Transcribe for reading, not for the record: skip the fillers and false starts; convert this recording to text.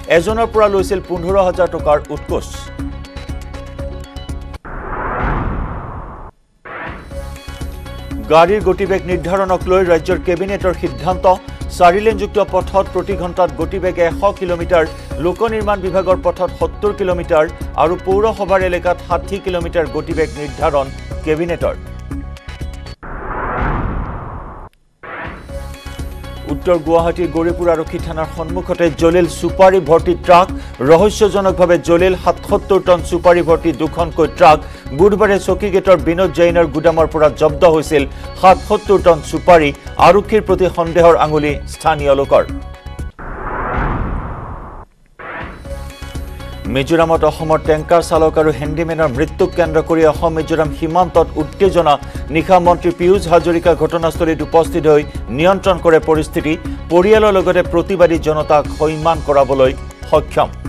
এজনৰ পৰা লৈছিল 15,000 টকাৰ উৎকোচ গাড়ীৰ গতিবেগ নিৰ্ধাৰণক লৈ ৰাজ্যৰ কেবিনেটৰ সিদ্ধান্ত 4 লেনযুক্ত পথত প্ৰতি ঘণ্টাত গতিবেগ 100 কিলোমিটাৰ লোক নিৰ্মাণ বিভাগৰ পথত 70 কিলোমিটাৰ আৰু পৌৰসভাৰ এলেকাত 60 কিলোমিটাৰ গতিবেগ নিৰ্ধাৰণ কেবিনেটৰ উত্তৰ গুৱাহাটী গৰিপুৰ আৰক্ষী থানাৰ সন্মুখতে জলিল সুপাৰী ভৰ্তি ট্ৰাক ৰহস্যজনকভাৱে জলিল 77 টন সুপাৰী ভৰ্তি দুখনকৈ ট্ৰাক বুধবাৰে চকীগেটৰ বিনোদ জৈনৰ গুদামৰ পৰা জব্দ হৈছিল 77 টন সুপাৰী আৰক্ষীৰ প্ৰতি সন্দেহৰ আঙুলি স্থানীয় লোকৰ মিজোৰামত অসমৰ টেংকাৰ চালক আৰু হেণ্ডিমেনৰ মৃত্যুক কেন্দ্ৰ কৰি অসম মিজোৰাম সীমান্তত উত্তেজনা নিশা মন্ত্ৰী পিয়ুষ হাজৰিকা ঘটনাস্থলীত উপস্থিত হৈ নিয়ন্ত্ৰণ কৰে পৰিস্থিতি পৰিয়ালৰ লগতে প্ৰতিবাদী জনতাক সন্মান কৰাবলৈ সক্ষম